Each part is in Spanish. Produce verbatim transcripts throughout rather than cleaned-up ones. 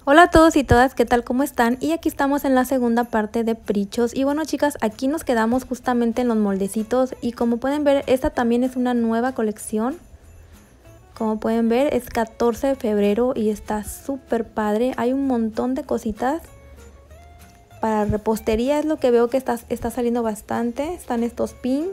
Hola a todos y todas, ¿qué tal? ¿Cómo están? Y aquí estamos en la segunda parte de Prichos. Y bueno, chicas, aquí nos quedamos justamente en los moldecitos. Y como pueden ver, esta también es una nueva colección. Como pueden ver, es catorce de febrero y está súper padre. Hay un montón de cositas. Para repostería es lo que veo que está, está saliendo bastante. Están estos pink.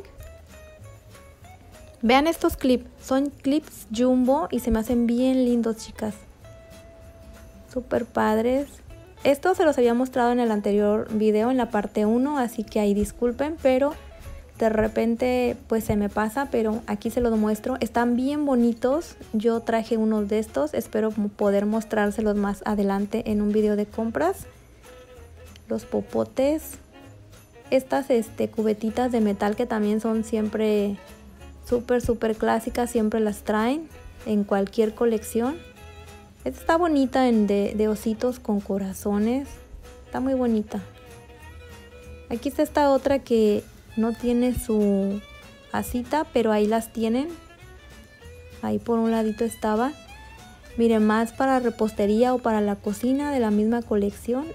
Vean estos clips. Son clips jumbo y se me hacen bien lindos, chicas. Súper padres. Estos se los había mostrado en el anterior video, en la parte uno, así que ahí disculpen, pero de repente pues se me pasa, pero aquí se los muestro. Están bien bonitos. Yo traje unos de estos, espero poder mostrárselos más adelante en un video de compras. Los popotes. Estas este, cubetitas de metal que también son siempre súper súper clásicas, siempre las traen en cualquier colección. Esta está bonita en de, de ositos con corazones. Está muy bonita. Aquí está esta otra que no tiene su asita, pero ahí las tienen. Ahí por un ladito estaba. Miren, más para repostería o para la cocina de la misma colección.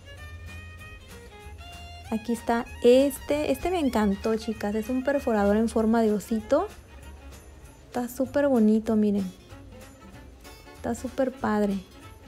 Aquí está este. Este me encantó, chicas. Es un perforador en forma de osito. Está súper bonito, miren. Está súper padre.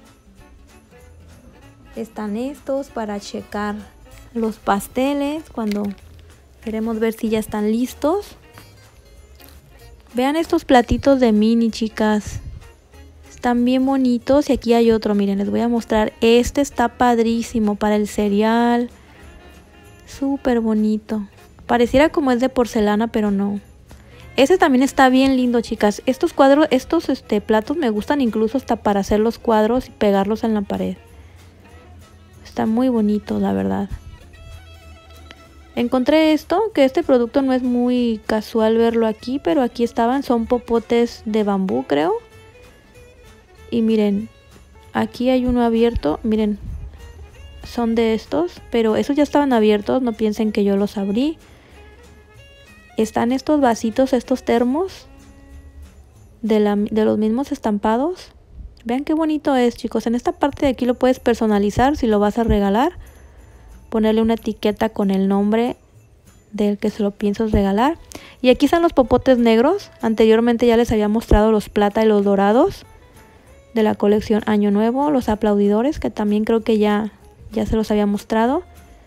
Están estos para checar los pasteles cuando queremos ver si ya están listos. Vean estos platitos de mini, chicas. Están bien bonitos y aquí hay otro, miren, les voy a mostrar. Este está padrísimo para el cereal. Súper bonito. Pareciera como es de porcelana, pero no. Este también está bien lindo, chicas. Estos cuadros, estos este, platos me gustan incluso hasta para hacer los cuadros y pegarlos en la pared. Está muy bonito, la verdad. Encontré esto, que este producto no es muy casual verlo aquí, pero aquí estaban, son popotes de bambú, creo. Y miren, aquí hay uno abierto, miren, son de estos, pero esos ya estaban abiertos, no piensen que yo los abrí. Están estos vasitos, estos termos de, la, de los mismos estampados. Vean qué bonito es, chicos. En esta parte de aquí lo puedes personalizar si lo vas a regalar. Ponerle una etiqueta con el nombre del que se lo piensas regalar. Y aquí están los popotes negros. Anteriormente ya les había mostrado los plata y los dorados de la colección Año Nuevo. Los aplaudidores, que también creo que ya, ya se los había mostrado.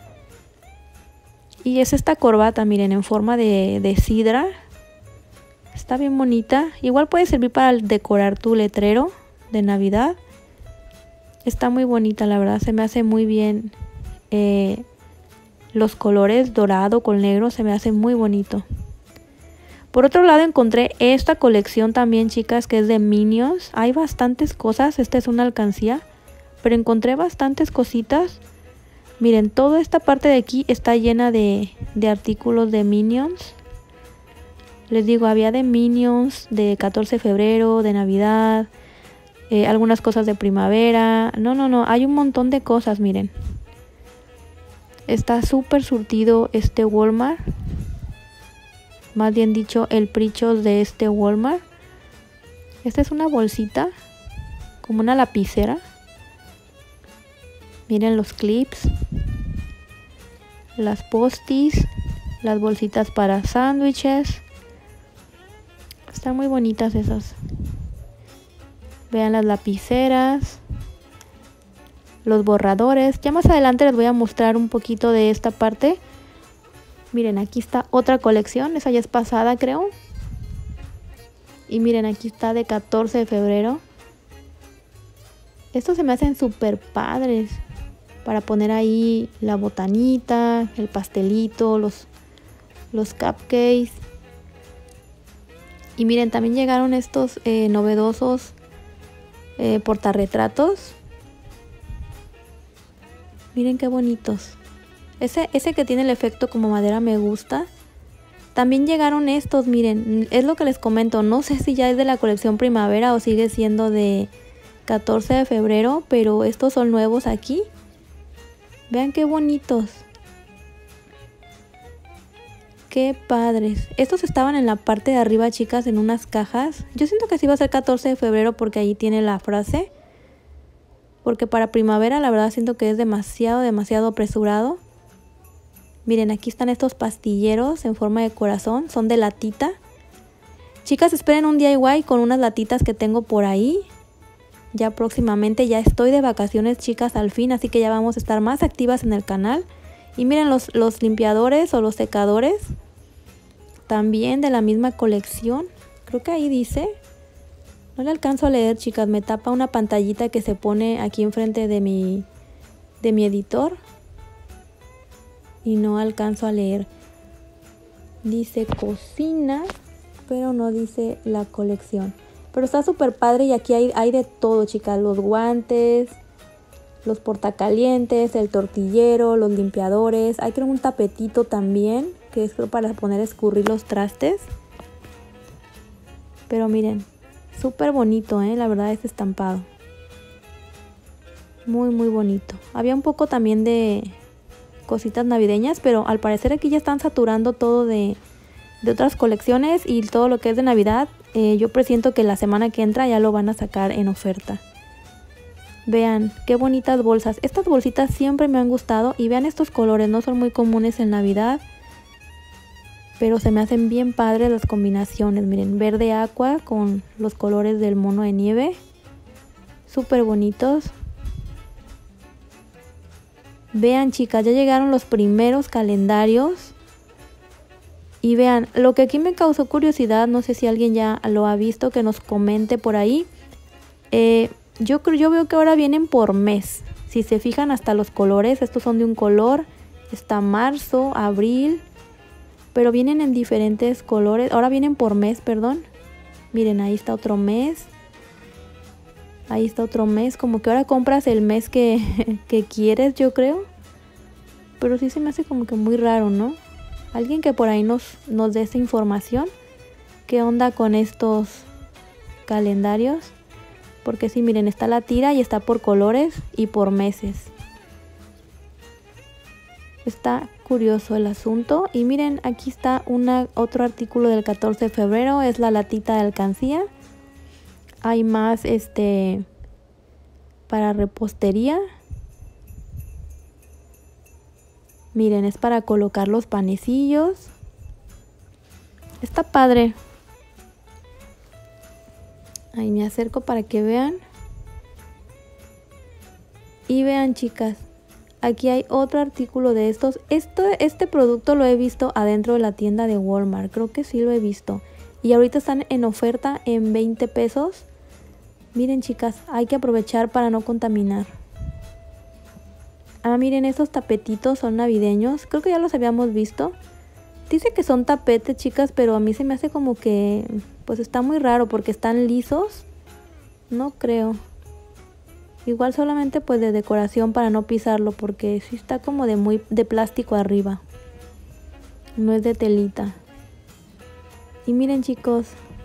Y es esta corbata, miren, en forma de, de sidra. Está bien bonita. Igual puede servir para decorar tu letrero de Navidad. Está muy bonita, la verdad. Se me hace muy bien eh, los colores dorado con negro. Se me hace muy bonito. Por otro lado encontré esta colección también, chicas, que es de Minions. Hay bastantes cosas. Esta es una alcancía. Pero encontré bastantes cositas. Miren, toda esta parte de aquí está llena de, de artículos de Minions. Les digo, había de Minions, de catorce de febrero, de Navidad, eh, algunas cosas de primavera. No, no, no, hay un montón de cosas, miren. Está súper surtido este Walmart. Más bien dicho, el Prichos de este Walmart. Esta es una bolsita, como una lapicera. Miren los clips, las postis, las bolsitas para sándwiches. Están muy bonitas esas. Vean las lapiceras, los borradores. Ya más adelante les voy a mostrar un poquito de esta parte. Miren, aquí está otra colección. Esa ya es pasada, creo. Y miren, aquí está de catorce de febrero. Estos se me hacen súper padres. Para poner ahí la botanita, el pastelito, los, los cupcakes. Y miren, también llegaron estos eh, novedosos eh, portarretratos. Miren qué bonitos. Ese, ese que tiene el efecto como madera me gusta. También llegaron estos, miren, es lo que les comento. No sé si ya es de la colección primavera o sigue siendo de catorce de febrero, pero estos son nuevos aquí. Vean qué bonitos. Qué padres. Estos estaban en la parte de arriba, chicas, en unas cajas. Yo siento que sí va a ser catorce de febrero porque ahí tiene la frase. porque para primavera la verdad siento que es demasiado, demasiado apresurado. Miren, aquí están estos pastilleros en forma de corazón, son de latita. Chicas, esperen un D I Y con unas latitas que tengo por ahí. Ya próximamente, ya estoy de vacaciones, chicas, al fin, así que ya vamos a estar más activas en el canal. Y miren los, los limpiadores o los secadores, también de la misma colección. Creo que ahí dice, no le alcanzo a leer, chicas, me tapa una pantallita que se pone aquí enfrente de mi, de mi editor. Y no alcanzo a leer. Dice cocina, pero no dice la colección. Pero está súper padre y aquí hay, hay de todo, chicas. Los guantes, los portacalientes, el tortillero, los limpiadores. Hay creo un tapetito también, que es creo para poner a escurrir los trastes. Pero miren, súper bonito, ¿eh? La verdad, este estampado. Muy, muy bonito. Había un poco también de cositas navideñas, pero al parecer aquí ya están saturando todo de, de otras colecciones y todo lo que es de Navidad. Eh, yo presiento que la semana que entra ya lo van a sacar en oferta. Vean qué bonitas bolsas. Estas bolsitas siempre me han gustado y vean estos colores, no son muy comunes en Navidad, pero se me hacen bien padres las combinaciones. Miren, verde aqua con los colores del mono de nieve, súper bonitos. Vean, chicas, ya llegaron los primeros calendarios. Y vean, lo que aquí me causó curiosidad, no sé si alguien ya lo ha visto, que nos comente por ahí. Eh, yo, creo, yo veo que ahora vienen por mes. Si se fijan hasta los colores, estos son de un color. Está marzo, abril, pero vienen en diferentes colores. Ahora vienen por mes, perdón. Miren, ahí está otro mes. Ahí está otro mes, como que ahora compras el mes que, que quieres, yo creo. Pero sí se me hace como que muy raro, ¿no? Alguien que por ahí nos, nos dé esa información. ¿Qué onda con estos calendarios? Porque sí, miren, está la tira y está por colores y por meses. Está curioso el asunto. Y miren, aquí está una, otro artículo del catorce de febrero. Es la latita de alcancía. Hay más este para repostería. Miren, es para colocar los panecillos. Está padre. Ahí me acerco para que vean. Y vean, chicas, aquí hay otro artículo de estos. Esto, este producto lo he visto adentro de la tienda de Walmart. Creo que sí lo he visto. Y ahorita están en oferta en veinte pesos. Miren, chicas, hay que aprovechar para no contaminar. Ah, miren, estos tapetitos son navideños. Creo que ya los habíamos visto. Dice que son tapetes, chicas, pero a mí se me hace como que pues está muy raro porque están lisos. No creo. Igual solamente pues de decoración para no pisarlo, porque sí está como de muy de plástico arriba. No es de telita. Y miren, chicos,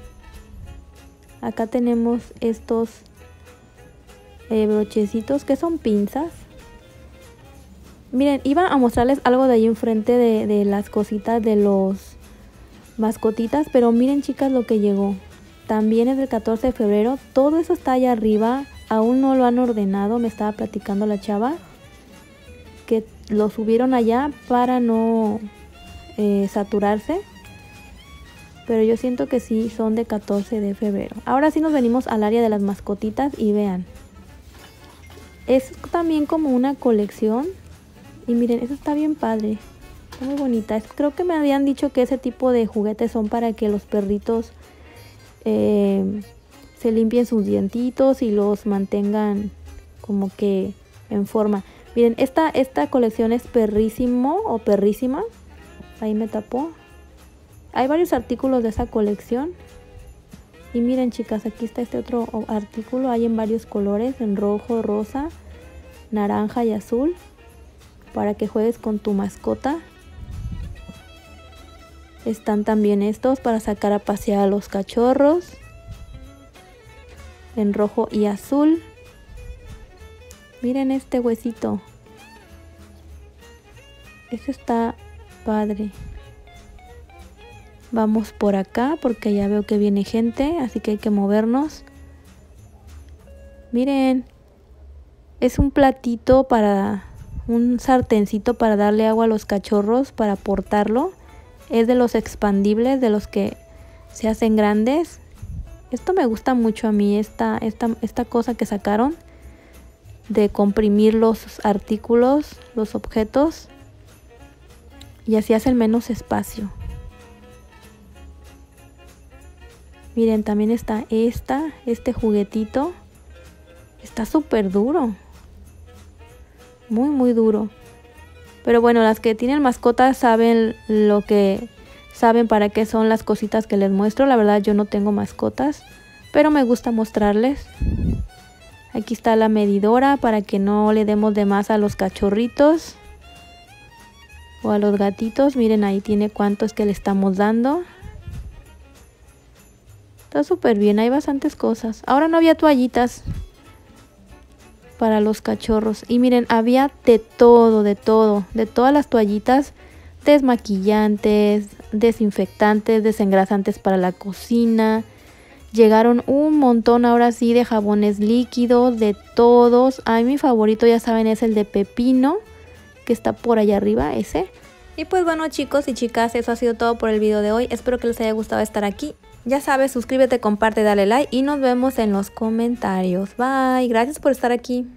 acá tenemos estos eh, brochecitos que son pinzas. Miren, iba a mostrarles algo de ahí enfrente de, de las cositas de los mascotitas, pero miren, chicas, lo que llegó. También es del catorce de febrero, todo eso está allá arriba, aún no lo han ordenado, me estaba platicando la chava, que lo subieron allá para no eh, saturarse. Pero yo siento que sí son de catorce de febrero. Ahora sí nos venimos al área de las mascotitas y vean. Es también como una colección. Y miren, eso está bien padre. Está muy bonita. Creo que me habían dicho que ese tipo de juguetes son para que los perritos eh, se limpien sus dientitos y los mantengan como que en forma. Miren, esta, esta colección es perrísimo o perrísima. Ahí me tapó. Hay varios artículos de esa colección. Y miren, chicas, aquí está este otro artículo. Hay en varios colores, en rojo, rosa, naranja y azul, para que juegues con tu mascota. Están también estos para sacar a pasear a los cachorros, en rojo y azul. Miren este huesito. Este está padre. Vamos por acá porque ya veo que viene gente, así que hay que movernos. Miren, Es un platito para, un sartencito para darle agua a los cachorros, para portarlo. Es de los expandibles, de los que se hacen grandes. Esto me gusta mucho a mí, esta, esta, esta cosa que sacaron de comprimir los artículos, los objetos. Y así hacen menos espacio. Miren, también está esta, este juguetito. Está súper duro. Muy, muy duro. Pero bueno, las que tienen mascotas saben lo que... Saben para qué son las cositas que les muestro. La verdad yo no tengo mascotas, pero me gusta mostrarles. Aquí está la medidora para que no le demos de más a los cachorritos. O a los gatitos. Miren, ahí tiene cuánto es que le estamos dando. Está súper bien, hay bastantes cosas. Ahora no había toallitas para los cachorros. Y miren, había de todo, de todo. De todas las toallitas. Desmaquillantes, desinfectantes, desengrasantes para la cocina. Llegaron un montón ahora sí de jabones líquidos, de todos. A mí mi favorito, ya saben, es el de pepino, que está por allá arriba, ese. Y pues bueno, chicos y chicas, eso ha sido todo por el video de hoy. Espero que les haya gustado estar aquí. Ya sabes, suscríbete, comparte, dale like y nos vemos en los comentarios. Bye, gracias por estar aquí.